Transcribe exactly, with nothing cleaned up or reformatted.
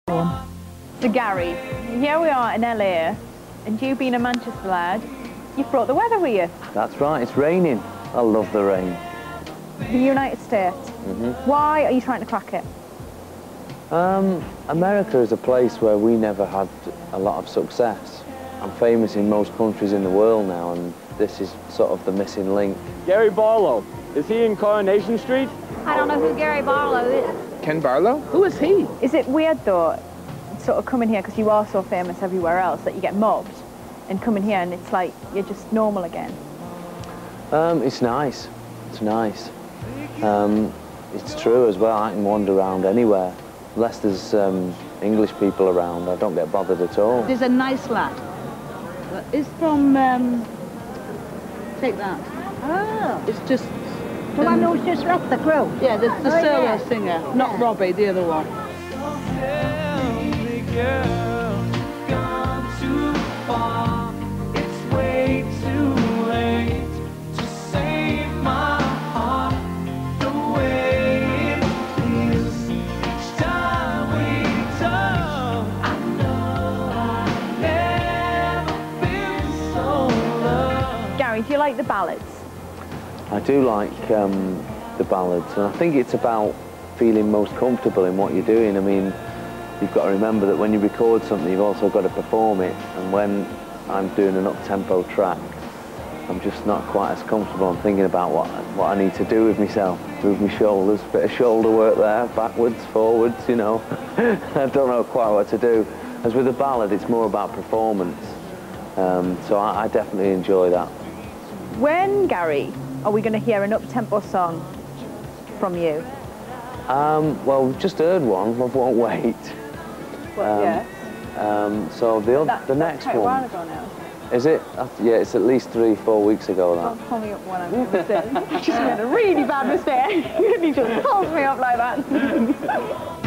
So Gary, here we are in L A, and you being a Manchester lad, you've brought the weather with you. That's right, it's raining. I love the rain. The United States. Mm-hmm. Why are you trying to crack it? Um, America is a place where we never had a lot of success. I'm famous in most countries in the world now, and this is sort of the missing link. Gary Barlow, is he in Coronation Street? I don't know who Gary Barlow is. Ken Barlow? Who is he? Is it weird though, sort of coming here, because you are so famous everywhere else, that you get mobbed, and coming here and it's like you're just normal again? Um, it's nice. It's nice. Um, it's true as well, I can wander around anywhere. Unless there's um, English people around, I don't get bothered at all. There's a nice lad. It's from, um, take that. Oh. It's just... The one who's just left the crew? Yeah, the, the Oh, solo yeah. singer, not Yeah. Robbie, the other one. Gary, do you like the ballads? I do like um, the ballads, and I think it's about feeling most comfortable in what you're doing. I mean, you've got to remember that when you record something, you've also got to perform it, and when I'm doing an up-tempo track, I'm just not quite as comfortable. I'm thinking about what, what I need to do with myself, move my shoulders, bit of shoulder work there, backwards, forwards, you know. I don't know quite what to do. As with a ballad, it's more about performance, um, so I, I definitely enjoy that. When, Gary, are we going to hear an up-tempo song from you? Um, well, we've just heard one, Love Won't Wait. Well, um, yeah. Um, so the, That, the that's next quite a while one... ago now. Is it? Yeah, it's at least three, four weeks ago, that. Don't call me up when I'm a mistake. I just made a really bad mistake. He just calls me up like that.